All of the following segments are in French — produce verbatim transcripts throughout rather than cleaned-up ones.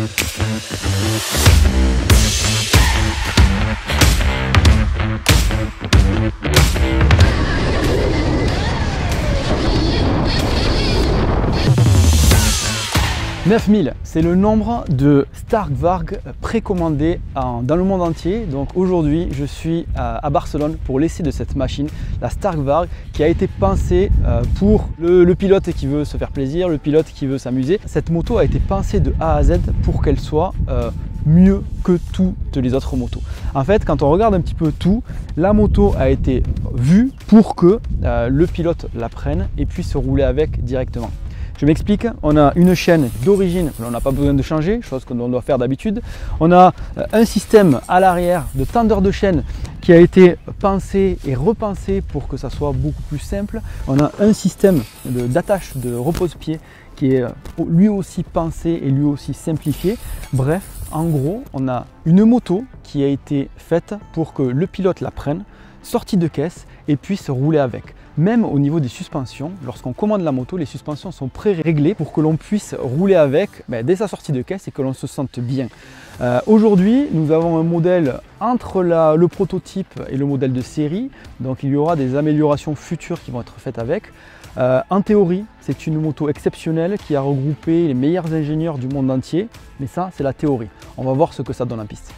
neuf mille, c'est le nombre de Stark Varg précommandés en, dans le monde entier. Donc aujourd'hui, je suis à, à Barcelone pour l'essai de cette machine, la Stark Varg, qui a été pensée euh, pour le, le pilote qui veut se faire plaisir, le pilote qui veut s'amuser. Cette moto a été pensée de A à Z pour qu'elle soit euh, mieux que toutes les autres motos. En fait, quand on regarde un petit peu tout, la moto a été vue pour que euh, le pilote la prenne et puisse rouler avec directement. Je m'explique, on a une chaîne d'origine que l'on n'a pas besoin de changer, chose que l'on doit faire d'habitude. On a un système à l'arrière de tendeur de chaîne qui a été pensé et repensé pour que ça soit beaucoup plus simple. On a un système d'attache de, de repose-pied qui est lui aussi pensé et lui aussi simplifié. Bref, en gros, on a une moto qui a été faite pour que le pilote la prenne, sortie de caisse et puisse rouler avec. Même au niveau des suspensions, lorsqu'on commande la moto, les suspensions sont pré-réglées pour que l'on puisse rouler avec ben, dès sa sortie de caisse et que l'on se sente bien. Euh, Aujourd'hui, nous avons un modèle entre la, le prototype et le modèle de série, donc il y aura des améliorations futures qui vont être faites avec. Euh, en théorie, c'est une moto exceptionnelle qui a regroupé les meilleurs ingénieurs du monde entier, mais ça, c'est la théorie. On va voir ce que ça donne en piste.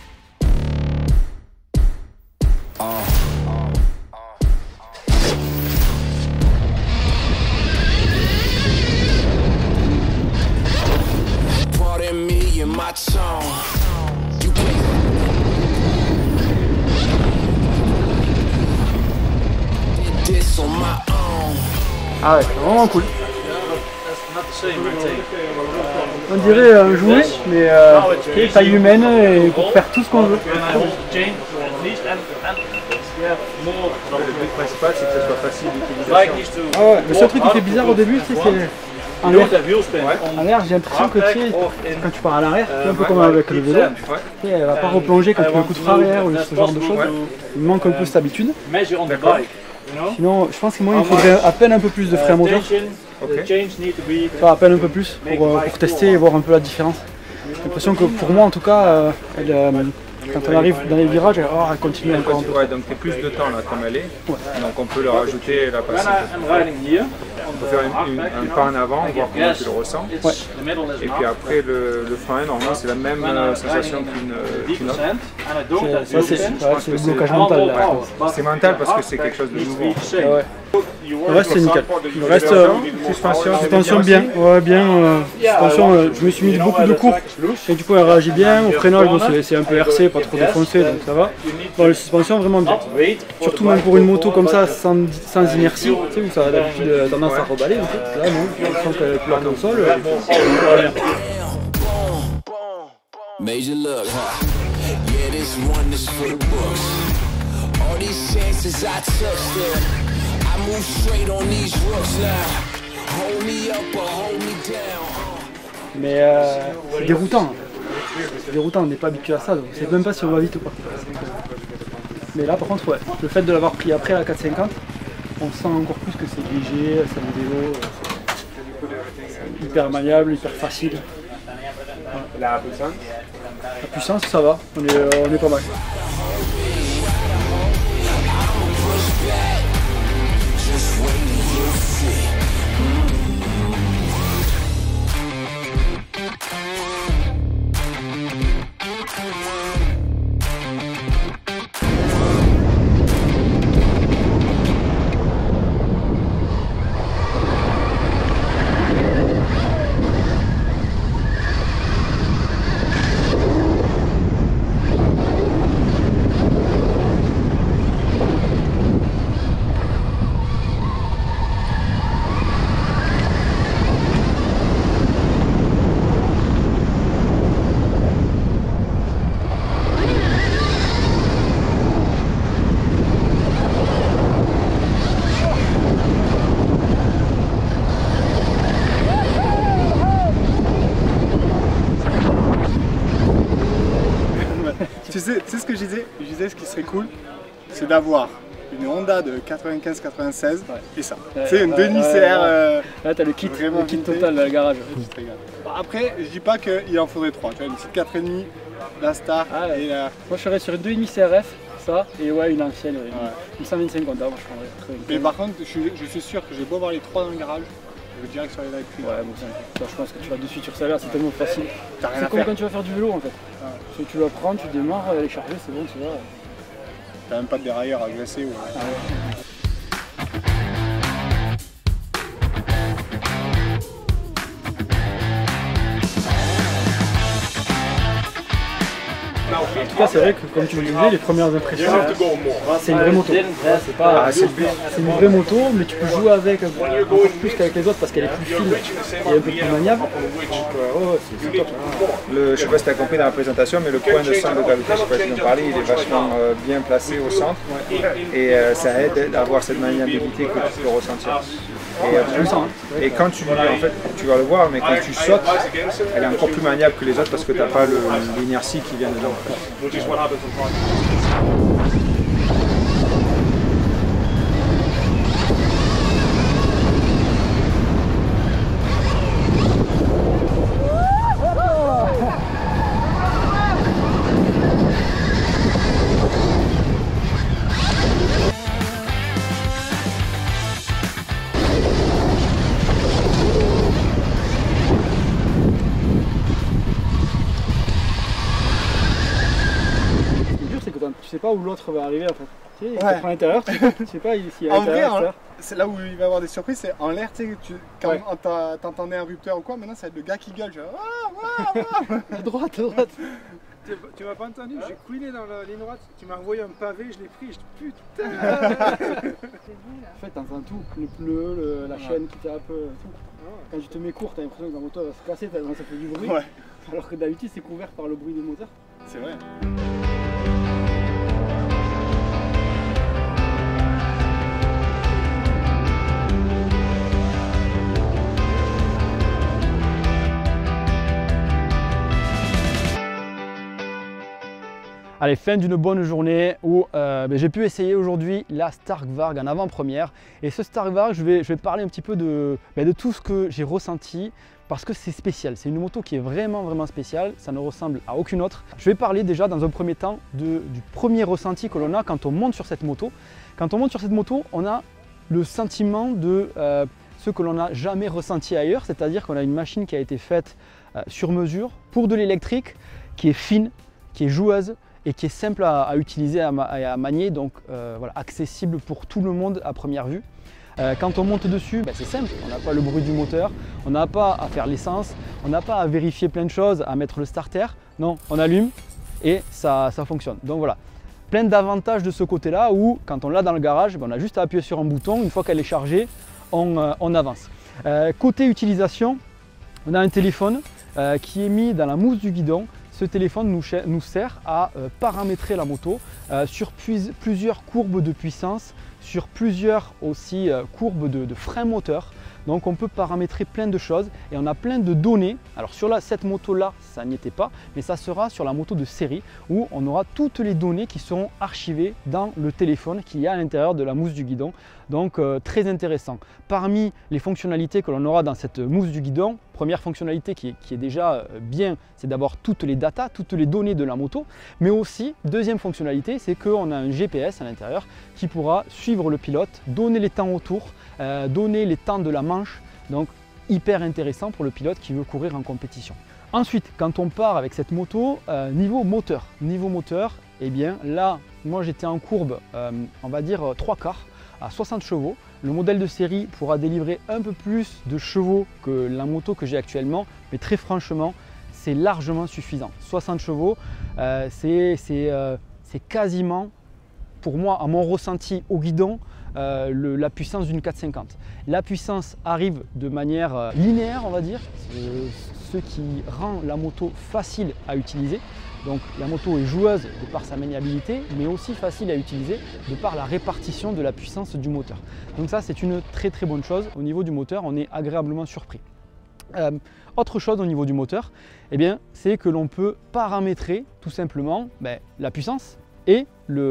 Ah ouais, c'est vraiment cool. On dirait un jouet, mais euh, taille humaine et pour faire tout ce qu'on veut. Le but principal, c'est que ça soit facile d'utilisation. Ah ouais, le seul truc qui fait bizarre au début, c'est en l'air. En l'air, j'ai l'impression que tu sais, quand tu pars à l'arrière, c'est un peu comme avec le vélo, tu sais, elle va pas replonger quand tu mets un coup de frein arrière ou ce genre de choses. Il manque un peu cette habitude. Sinon, je pense qu'il faudrait à peine un peu plus de frein moteur. Okay. Enfin, à peine un peu plus pour, euh, pour tester et voir un peu la différence. J'ai l'impression que pour moi en tout cas, euh, elle, euh, quand on arrive dans les virages, elle, oh, elle continue encore un peu. Ouais, donc tu es plus de temps là comme elle est, ouais. Donc on peut le rajouter la passer. On peut faire une, une, un pas en avant, voir comment tu le ressens. Ouais. Et puis après le, le frein, normalement c'est la même euh, sensation qu'une qu autre. Ça c'est le blocage mental. C'est mental parce que c'est quelque chose de nouveau. Ouais. Le reste c'est nickel. Le reste, euh, suspension, suspension bien. Ouais, bien. Euh, suspension, euh, je me suis mis beaucoup de cours et du coup elle réagit bien. Au freinage, bon, c'est un peu R C, pas trop défoncé, donc ça va. Bon, la suspension vraiment bien. Surtout même pour une moto comme ça, sans, sans inertie, tu sais, où ça a d'habitude tendance à reballer. En fait. Là non, on sent qu'elle est plus dans le sol. Euh, Major look, huh? Yeah, this one is for the books. All these chances I took still, I move straight on these rooks now. Hold me up or hold me down. Mais euh, c'est déroutant. C'est déroutant, on n'est pas habitué à ça, donc c'est même pas si on va vite ou pas. Mais là par contre, ouais, le fait de l'avoir pris après la quatre cent cinquante, on sent encore plus que c'est léger, c'est un vélo, c'est hyper maniable, hyper facile. La puissance La puissance, ça va, on est, on est pas mal. Tu sais, tu sais ce que je disais? Je disais ce qui serait cool, c'est d'avoir une Honda de quatre-vingt-quinze quatre-vingt-seize ouais. et ça. Ouais, c'est une ouais, Denis ouais, C R. Ouais. Euh, Là, t'as le kit, le kit total dans le garage. Après, je dis pas qu'il en faudrait trois. Tu vois, une petite quatre virgule cinq, la Star ah, ouais. et la. Moi, je serais sur une deux virgule cinq C R F, ça, et ouais, une ancienne, ouais. Une cent vingt-cinq Honda. Moi, je prendrais très Mais par contre, je suis, je suis sûr que j'ai beau avoir les trois dans le garage. Je vais direct sur les live prix. Ouais, bon, ça, je pense que tu vas de suite sur celle-là, c'est tellement facile. C'est comme quand tu vas faire du vélo en fait. Ouais. Tu vas prendre, tu démarres, elle est chargée, c'est bon, tu vas. T'as même pas de dérailleur à glacer ou. Ah ouais. En tout cas, c'est vrai que comme tu le disais, les premières impressions, c'est une vraie moto. C'est pas, c'est une vraie moto, mais tu peux jouer avec encore plus qu'avec les autres parce qu'elle est plus fine et un peu plus maniable. Donc, oh, c'est top. Le, je ne sais pas si tu as compris dans la présentation, mais le point de centre de gravité, je ne sais pas si tu en parlais, il est vachement euh, bien placé au centre et euh, ça aide d'avoir cette maniabilité que tu peux ressentir. Et, euh, et quand tu, en fait, tu vas le voir, mais quand tu sautes, elle est encore plus maniable que les autres parce que tu n'as pas l'inertie qui vient dedans. Tu sais pas où l'autre va arriver en fait. Tu sais, il ouais. te prend à l'intérieur, tu, tu sais pas s'il y a en vrai, c'est là où il va y avoir des surprises, c'est en l'air, tu sais, tu, quand ouais. t'entendais un rupteur ou quoi, maintenant ça va être le gars qui gueule, genre ah, ah, ah. À droite, à droite. Tu, tu m'as pas entendu, j'ai couiné dans la ligne droite, tu m'as envoyé un pavé, je l'ai pris, je putain. En fait, t'entends tout, le pneu, le, la ouais. chaîne qui tape, tout. Quand tu te mets court, t'as l'impression que la moto va se casser, tellement ça fait du bruit. Ouais. Alors que d'habitude, c'est couvert par le bruit des moteurs. C'est vrai. Allez, fin d'une bonne journée où euh, ben, j'ai pu essayer aujourd'hui la Stark Varg en avant-première. Et ce Stark Varg, je vais, je vais parler un petit peu de, ben, de tout ce que j'ai ressenti parce que c'est spécial. C'est une moto qui est vraiment, vraiment spéciale. Ça ne ressemble à aucune autre. Je vais parler déjà dans un premier temps de, du premier ressenti que l'on a quand on monte sur cette moto. Quand on monte sur cette moto, on a le sentiment de euh, ce que l'on n'a jamais ressenti ailleurs. C'est-à-dire qu'on a une machine qui a été faite euh, sur mesure pour de l'électrique, qui est fine, qui est joueuse, et qui est simple à, à utiliser, à, à manier, donc euh, voilà, accessible pour tout le monde à première vue. Euh, quand on monte dessus, ben c'est simple, on n'a pas le bruit du moteur, on n'a pas à faire l'essence, on n'a pas à vérifier plein de choses, à mettre le starter. Non, on allume et ça, ça fonctionne. Donc voilà, plein d'avantages de ce côté-là où quand on l'a dans le garage, ben on a juste à appuyer sur un bouton, une fois qu'elle est chargée, on, euh, on avance. Euh, côté utilisation, on a un téléphone euh, qui est mis dans la mousse du guidon. Ce téléphone nous, nous sert à euh, paramétrer la moto euh, sur puis, plusieurs courbes de puissance, sur plusieurs aussi euh, courbes de, de frein moteur. Donc on peut paramétrer plein de choses et on a plein de données. Alors sur la, cette moto-là, ça n'y était pas, mais ça sera sur la moto de série où on aura toutes les données qui seront archivées dans le téléphone qu'il y a à l'intérieur de la mousse du guidon. Donc euh, très intéressant. Parmi les fonctionnalités que l'on aura dans cette mousse du guidon, première fonctionnalité qui est, qui est déjà bien, c'est d'abord toutes les datas, toutes les données de la moto. Mais aussi, deuxième fonctionnalité, c'est qu'on a un G P S à l'intérieur qui pourra suivre le pilote, donner les temps autour, euh, donner les temps de la manche. Donc hyper intéressant pour le pilote qui veut courir en compétition. Ensuite, quand on part avec cette moto, euh, niveau moteur, niveau moteur, eh bien là, moi j'étais en courbe, euh, on va dire trois quarts à soixante chevaux. Le modèle de série pourra délivrer un peu plus de chevaux que la moto que j'ai actuellement, mais très franchement, c'est largement suffisant. soixante chevaux, euh, c'est euh, quasiment, pour moi, à mon ressenti au guidon, euh, le, la puissance d'une quatre cent cinquante. La puissance arrive de manière euh, linéaire, on va dire, ce qui rend la moto facile à utiliser. Donc la moto est joueuse de par sa maniabilité, mais aussi facile à utiliser de par la répartition de la puissance du moteur. Donc ça, c'est une très très bonne chose. Au niveau du moteur, on est agréablement surpris. Euh, autre chose au niveau du moteur, eh bien, c'est que l'on peut paramétrer tout simplement ben, la puissance, et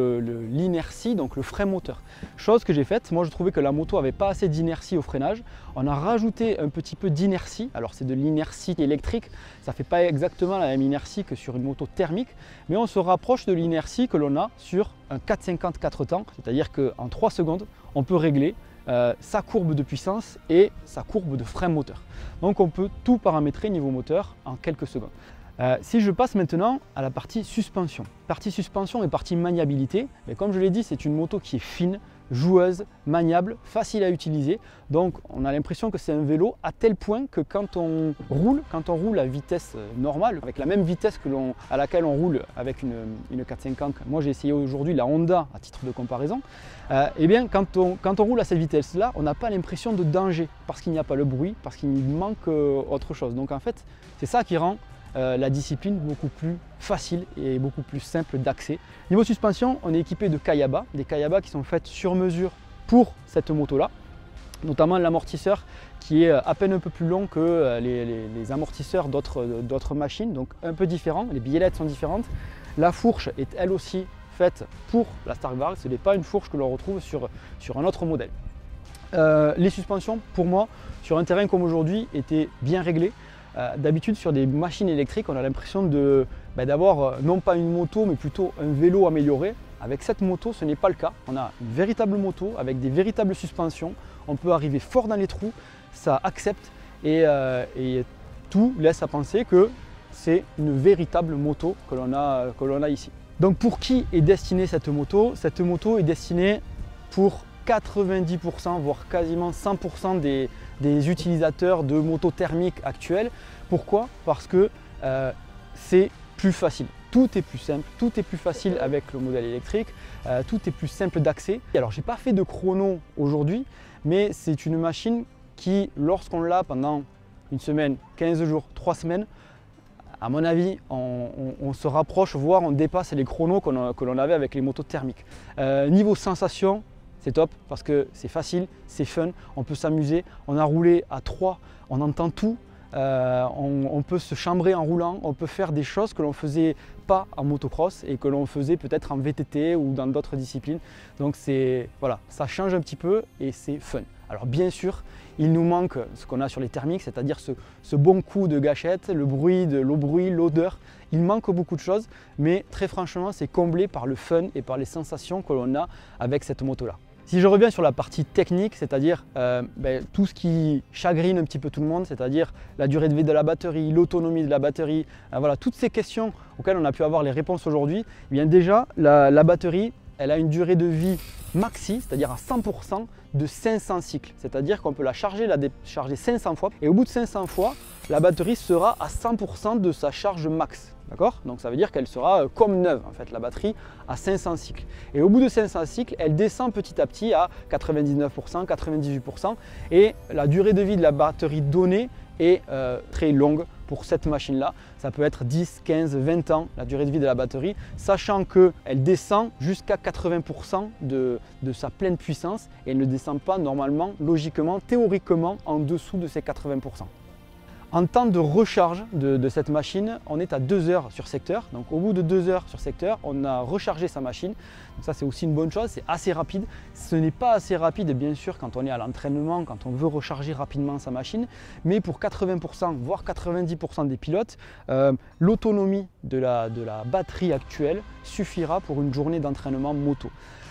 l'inertie, donc le frein moteur. Chose que j'ai faite, moi je trouvais que la moto n'avait pas assez d'inertie au freinage. On a rajouté un petit peu d'inertie, alors c'est de l'inertie électrique, ça ne fait pas exactement la même inertie que sur une moto thermique, mais on se rapproche de l'inertie que l'on a sur un quatre cent cinquante quatre temps, c'est-à-dire qu'en trois secondes, on peut régler euh, sa courbe de puissance et sa courbe de frein moteur. Donc on peut tout paramétrer niveau moteur en quelques secondes. Euh, si je passe maintenant à la partie suspension. Partie suspension et partie maniabilité, mais comme je l'ai dit, c'est une moto qui est fine, joueuse, maniable, facile à utiliser. Donc on a l'impression que c'est un vélo à tel point que quand on roule, quand on roule à vitesse normale, avec la même vitesse que l'on, à laquelle on roule avec une, une quatre cent cinquante, moi j'ai essayé aujourd'hui la Honda à titre de comparaison, euh, et bien quand on, quand on roule à cette vitesse-là, on n'a pas l'impression de danger parce qu'il n'y a pas le bruit, parce qu'il manque euh, autre chose. Donc en fait, c'est ça qui rend Euh, la discipline beaucoup plus facile et beaucoup plus simple d'accès. Niveau suspension, on est équipé de Kayaba, des Kayaba qui sont faites sur mesure pour cette moto-là, notamment l'amortisseur qui est à peine un peu plus long que les, les, les amortisseurs d'autres machines, donc un peu différent, les billelettes sont différentes. La fourche est elle aussi faite pour la Stark Varg, ce n'est pas une fourche que l'on retrouve sur, sur un autre modèle. Euh, les suspensions, pour moi, sur un terrain comme aujourd'hui, étaient bien réglées. Euh, D'habitude sur des machines électriques, on a l'impression de bah, d'avoir euh, non pas une moto mais plutôt un vélo amélioré. Avec cette moto, ce n'est pas le cas. On a une véritable moto avec des véritables suspensions. On peut arriver fort dans les trous, ça accepte et, euh, et tout laisse à penser que c'est une véritable moto que l'on a, que l'on a ici. Donc pour qui est destinée cette moto? Cette moto est destinée pour quatre-vingt-dix pour cent, voire quasiment cent pour cent des, des utilisateurs de motos thermiques actuels. Pourquoi? Parce que euh, c'est plus facile. Tout est plus simple, tout est plus facile avec le modèle électrique, euh, tout est plus simple d'accès. Alors, j'ai pas fait de chrono aujourd'hui, mais c'est une machine qui, lorsqu'on l'a pendant une semaine, quinze jours, trois semaines, à mon avis, on, on, on se rapproche, voire on dépasse les chronos qu'on que l'on avait avec les motos thermiques. Euh, niveau sensation, c'est top parce que c'est facile, c'est fun, on peut s'amuser. On a roulé à trois, on entend tout, euh, on, on peut se chambrer en roulant, on peut faire des choses que l'on ne faisait pas en motocross et que l'on faisait peut-être en V T T ou dans d'autres disciplines. Donc c'est voilà, ça change un petit peu et c'est fun. Alors bien sûr, il nous manque ce qu'on a sur les thermiques, c'est-à-dire ce, ce bon coup de gâchette, le bruit, de, le bruit, l'odeur. Il manque beaucoup de choses, mais très franchement, c'est comblé par le fun et par les sensations que l'on a avec cette moto-là. Si je reviens sur la partie technique, c'est-à-dire euh, ben, tout ce qui chagrine un petit peu tout le monde, c'est-à-dire la durée de vie de la batterie, l'autonomie de la batterie, euh, voilà, toutes ces questions auxquelles on a pu avoir les réponses aujourd'hui, eh bien déjà la, la batterie, elle a une durée de vie maxi, c'est-à-dire à cent pour cent de cinq cents cycles, c'est-à-dire qu'on peut la charger, la décharger cinq cents fois, et au bout de cinq cents fois, la batterie sera à cent pour cent de sa charge max. D'accord? Donc ça veut dire qu'elle sera comme neuve en fait, la batterie à cinq cents cycles. Et au bout de cinq cents cycles, elle descend petit à petit à quatre-vingt-dix-neuf pour cent, quatre-vingt-dix-huit pour cent et la durée de vie de la batterie donnée est euh, très longue pour cette machine-là. Ça peut être dix, quinze, vingt ans la durée de vie de la batterie, sachant qu'elle descend jusqu'à quatre-vingts pour cent de, de sa pleine puissance et elle ne descend pas normalement, logiquement, théoriquement en dessous de ces quatre-vingts pour cent. En temps de recharge de, de cette machine, on est à deux heures sur secteur. Donc au bout de deux heures sur secteur, on a rechargé sa machine. Donc ça c'est aussi une bonne chose, c'est assez rapide. Ce n'est pas assez rapide bien sûr quand on est à l'entraînement, quand on veut recharger rapidement sa machine. Mais pour quatre-vingts pour cent, voire quatre-vingt-dix pour cent des pilotes, euh, l'autonomie de la, de la batterie actuelle suffira pour une journée d'entraînement moto.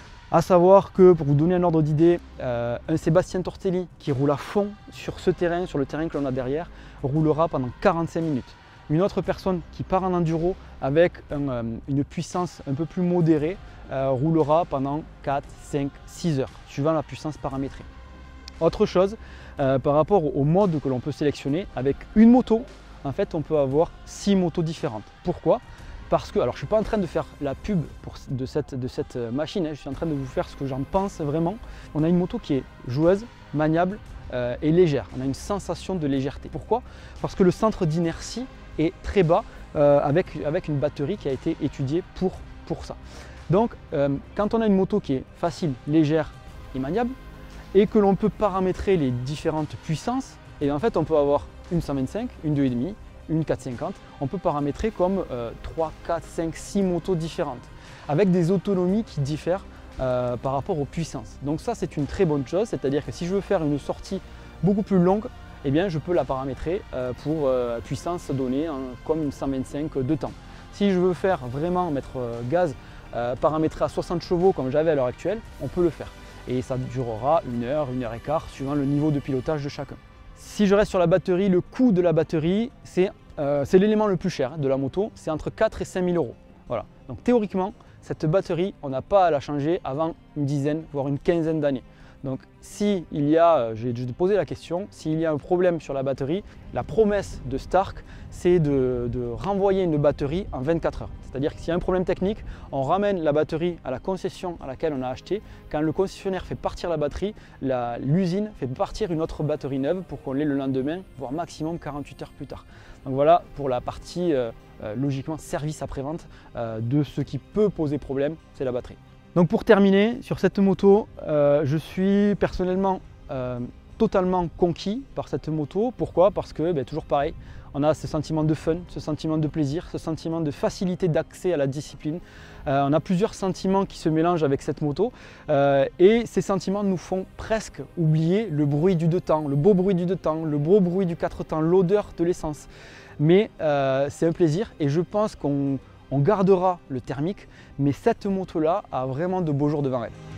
À savoir que, pour vous donner un ordre d'idée, euh, un Sébastien Tortelli qui roule à fond sur ce terrain, sur le terrain que l'on a derrière, roulera pendant quarante-cinq minutes. Une autre personne qui part en enduro avec un, euh, une puissance un peu plus modérée euh, roulera pendant quatre, cinq, six heures, suivant la puissance paramétrée. Autre chose, euh, par rapport au mode que l'on peut sélectionner, avec une moto, en fait, on peut avoir six motos différentes. Pourquoi ? Parce que, alors je ne suis pas en train de faire la pub pour, de, cette, de cette machine, hein, je suis en train de vous faire ce que j'en pense vraiment. On a une moto qui est joueuse, maniable euh, et légère. On a une sensation de légèreté. Pourquoi? Parce que le centre d'inertie est très bas euh, avec, avec une batterie qui a été étudiée pour, pour ça. Donc euh, quand on a une moto qui est facile, légère et maniable et que l'on peut paramétrer les différentes puissances, et en fait on peut avoir une cent vingt-cinq, une deux virgule cinq, une quatre cent cinquante, on peut paramétrer comme euh, trois, quatre, cinq, six motos différentes, avec des autonomies qui diffèrent euh, par rapport aux puissances. Donc ça c'est une très bonne chose, c'est-à-dire que si je veux faire une sortie beaucoup plus longue, eh bien, je peux la paramétrer euh, pour euh, puissance donnée hein, comme une cent vingt-cinq de temps. Si je veux faire vraiment mettre euh, gaz euh, paramétré à soixante chevaux comme j'avais à l'heure actuelle, on peut le faire. Et ça durera une heure, une heure et quart suivant le niveau de pilotage de chacun. Si je reste sur la batterie, le coût de la batterie, c'est euh, l'élément le plus cher de la moto, c'est entre quatre et cinq mille euros. Voilà. Donc théoriquement, cette batterie, on n'a pas à la changer avant une dizaine, voire une quinzaine d'années. Donc s'il y a, j'ai posé la question, s'il y a un problème sur la batterie, la promesse de Stark, c'est de, de renvoyer une batterie en vingt-quatre heures. C'est-à-dire que s'il y a un problème technique, on ramène la batterie à la concession à laquelle on a acheté. Quand le concessionnaire fait partir la batterie, l'usine fait partir une autre batterie neuve pour qu'on l'ait le lendemain, voire maximum quarante-huit heures plus tard. Donc voilà pour la partie euh, euh, logiquement service après-vente euh, de ce qui peut poser problème, c'est la batterie. Donc pour terminer, sur cette moto, euh, je suis personnellement euh, totalement conquis par cette moto. Pourquoi? Parce que, ben, toujours pareil, on a ce sentiment de fun, ce sentiment de plaisir, ce sentiment de facilité d'accès à la discipline. Euh, on a plusieurs sentiments qui se mélangent avec cette moto euh, et ces sentiments nous font presque oublier le bruit du deux temps, le beau bruit du deux temps, le beau bruit du quatre temps, l'odeur de l'essence. Mais euh, c'est un plaisir et je pense qu'on On gardera le thermique, mais cette moto-là a vraiment de beaux jours devant elle.